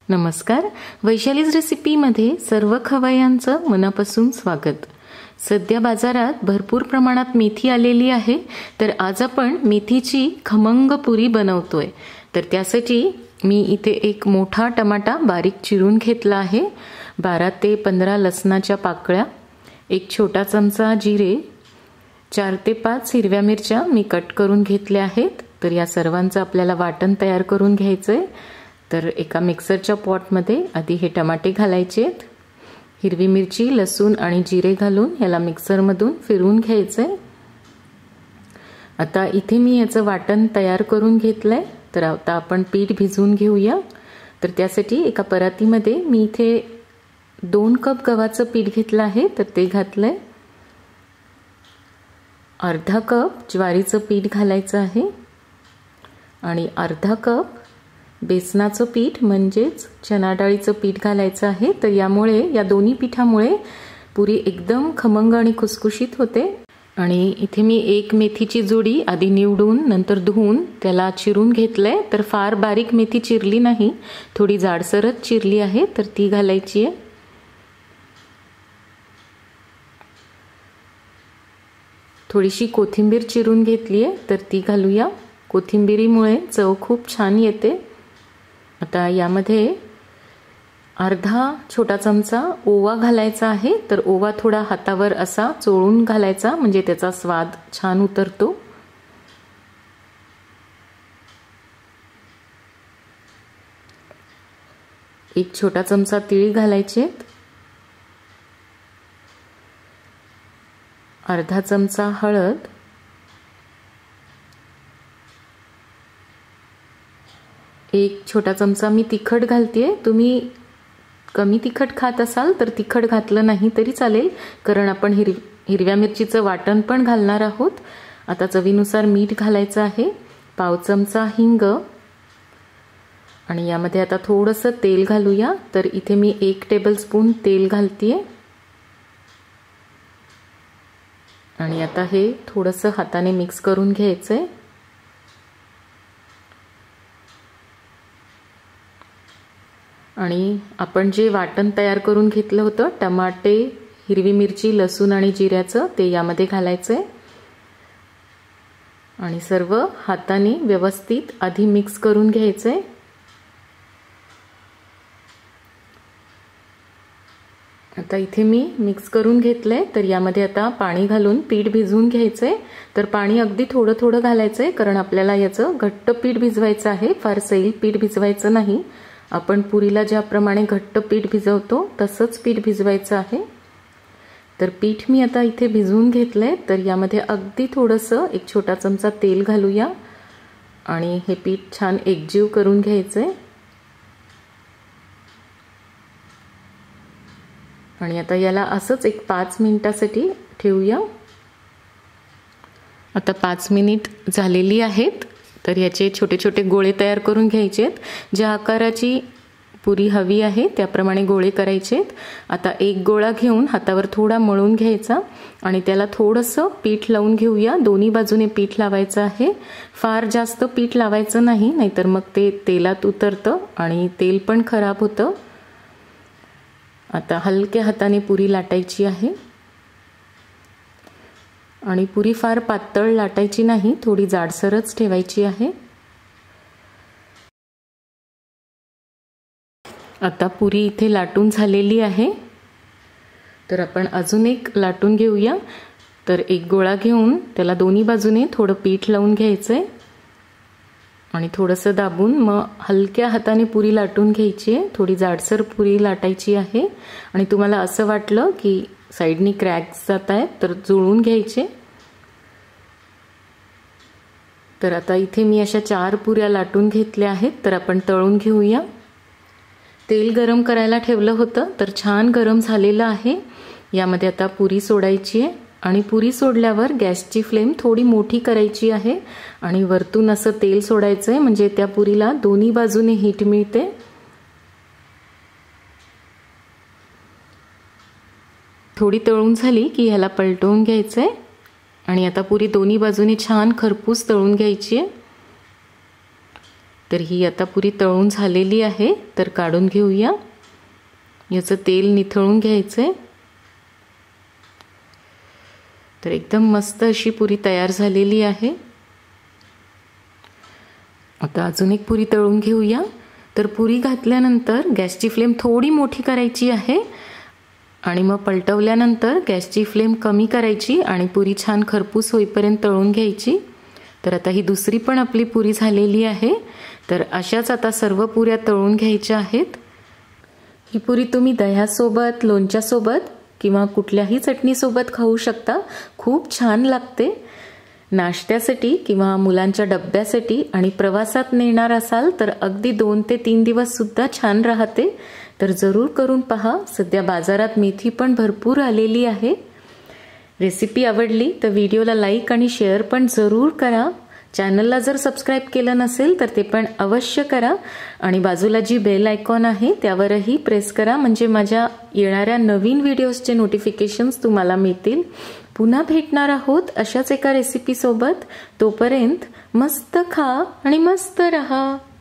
नमस्कार. वैशालीज रेसिपीमध्ये सर्व खवय्यांचं मनापासून स्वागत. सध्या बाजारात भरपूर प्रमाणात मेथी आलेली आहे, तर आज आपण मेथीची खमंग पुरी बनवतोय. तर त्यासाठी मी इथे एक मोठा टमाटा बारीक चिरून घेतला आहे, 12 ते 15 लसणाच्या पाकळ्या, एक छोटा चमचा जिरे, 4 ते 5 हिरव्या मिरच्या मी कट करून घेतल्या आहेत. तर या सर्वांचं आपल्याला वाटण तयार करून घ्यायचंय. तर एका मिक्सरच्या पॉटमध्ये आधी हे टमाटे घालायचे आहेत. हिरवी मिरची, लसूण आणि जिरे घालून याला मिक्सरमधून फिरवून घ्यायचंय. आता इथे मी याचं वाटण तयार करून घेतलंय. तर आता आपण पीठ भिजवून घेऊया. तर त्यासाठी एका परातीमध्ये मी इथे 2 कप गव्हाचं पीठ घेतलं आहे, तर ते घातलंय. अर्धा कप ज्वारीचं पीठ घालायचं आहे आणि अर्धा कप बेसनाचं पीठ म्हणजेच चना डाळीचं पीठ घालायचं आहे. तर यामुळे या दोन्ही पिठामुळे पुरी एकदम खमंग आणि खुसखुशीत होते. आणि इथे मी एक मेथीची जुडी आधी निवडून नंतर धुवून त्याला चिरून घेतलंय. तर फार बारीक मेथी चिरली नाही, थोडी जाडसरच चिरली आहे, तर ती घालायची आहे. थोडीशी कोथिंबीर चिरून घेतली आहे, तर ती घालूया. कोथिंबीरीमुळे चव खूप छान येते. आता यामध्ये अर्धा छोटा चमचा ओवा घालायचा आहे. तर ओवा थोडा हातावर असा चोळून घालायचा, म्हणजे त्याचा स्वाद छान उतरतो. एक छोटा चमचा तीळ घालायचे, अर्धा चमचा हळद, एक छोटा चमचा मी तिखट घालतेय. तुम्ही कमी तिखट खात असाल तर तिखट घातलं नाही तरी चालेल, कारण आपण हिरव्या मिरचीचं वाटण पण घालणार आहोत. आता चवीनुसार मीठ घालायचं आहे, पाव चमचा हिंग आणि यामध्ये आता थोडंसं तेल घालूया. तर इथे मी 1 टेबलस्पून तेल घालतेय आणि आता हे थोडंसं हाताने मिक्स करून घ्यायचंय. आणि आपण जे वाटण तयार करून घेतलं होतं, टमाटे, हिरवी मिरची, लसूण आणि जिऱ्याचं, ते यामध्ये घालायचंय आणि सर्व हाताने व्यवस्थित आधी मिक्स करून घ्यायचंय. आता इथे मी मिक्स करून घेतलंय. तर यामध्ये आता पाणी घालून पीठ भिजवून घ्यायचंय. तर पाणी अगदी थोडं थोडं घालायचंय, कारण आपल्याला याचं घट्ट पीठ भिजवायचं आहे, फार सैल पीठ भिजवायचं नाही. आपण पुरीला ज्याप्रमाणे घट्ट पीठ भिजवतो तसंच पीठ भिजवायचं आहे. तर पीठ मी आता इथे भिजवून घेतलंय. तर यामध्ये अगदी थोडंसं 1 छोटा चमचा तेल घालूया आणि हे पीठ छान एकजीव करून घ्यायचंय. आणि आता याला असंच एक 5 मिनिटासाठी ठेवूया. आता 5 मिनिट झालेली आहेत. तर याचे छोटे छोटे गोळे तयार करून घ्यायचे आहेत. ज्या आकाराची पुरी हवी आहे त्याप्रमाणे गोळे करायचे आहेत. आता एक गोळा घेऊन हातावर थोडा मळून घ्यायचा आणि त्याला थोडंसं पीठ लावून घेऊया. दोन्ही बाजूने पीठ लावायचं आहे, फार जास्त पीठ लावायचं नाही, नाहीतर मग ते तेलात उतरतं आणि तेल पण खराब होतं. आता हलक्या हाताने पुरी लाटायची आहे आणि पुरी फार पातळ लाटायची नाही, थोडी जाडसरच ठेवायची आहे. आता पुरी इथे लाटून झालेली आहे. तर आपण अजून एक लाटून घेऊया. तर एक गोळा घेऊन त्याला दोन्ही बाजूने थोडं पीठ लावून घ्यायचंय आणि थोडंसं दाबून मग हलक्या हाताने पुरी लाटून घ्यायची आहे. थोडी जाडसर पुरी लाटायची आहे आणि तुम्हाला असं वाटलं की साईडनी क्रॅक्स जात आहेत तर जुळवून घ्यायचे. तर आता इथे मी अशा 4 पुऱ्या लाटून घेतल्या आहेत. तर आपण तळून घेऊया. तेल गरम करायला ठेवलं होतं, तर छान गरम झालेलं आहे. यामध्ये आता पुरी सोडायची आहे आणि पुरी सोडल्यावर गॅसची फ्लेम थोडी मोठी करायची आहे आणि वरतून असं तेल सोडायचं आहे, म्हणजे त्या पुरीला दोन्ही बाजूने हीट मिळते. थोडी तळून झाली की ह्याला पलटवून घ्यायचं आहे आणि आता पुरी दोन्ही बाजूने छान खरपूस तळून घ्यायची आहे. तर ही आता पुरी तळून झालेली आहे, तर काढून घेऊया. याचं तेल निथळून घ्यायचंय. तर एकदम मस्त अशी पुरी तयार झालेली आहे. आता अजून एक पुरी तळून घेऊया. तर पुरी घातल्यानंतर गॅसची फ्लेम थोडी मोठी करायची आहे आणि मग पलटवल्यानंतर गॅसची फ्लेम कमी करायची आणि पुरी छान खरपूस होईपर्यंत तळून घ्यायची. तर आता ही दुसरी पण आपली पुरी झालेली आहे. तर अशाच आता सर्व पुऱ्या तळून घ्यायच्या आहेत. ही पुरी तुम्ही दह्यासोबत, लोणच्यासोबत किंवा कुठल्याही चटणीसोबत खाऊ शकता. खूप छान लागते. नाश्त्यासाठी किंवा मुलांच्या डब्यासाठी आणि प्रवासात नेणार असाल तर अगदी 2 ते 3 दिवस सुद्धा छान राहते. तर जरूर करून पहा. सध्या बाजारात मेथी पण भरपूर आलेली आहे. रेसिपी आवडली तर व्हिडिओला लाईक आणि शेअर पण जरूर करा. चॅनलला जर सबस्क्राईब केलं नसेल तर ते पण अवश्य करा आणि बाजूला जी बेल आयकॉन आहे त्यावरही प्रेस करा, म्हणजे माझ्या येणाऱ्या नवीन व्हिडिओजचे नोटिफिकेशन्स तुम्हाला मिळतील. पुन्हा भेटणार आहोत अशाच एका रेसिपी सोबत. तोपर्यंत मस्त खा आणि मस्त रहा.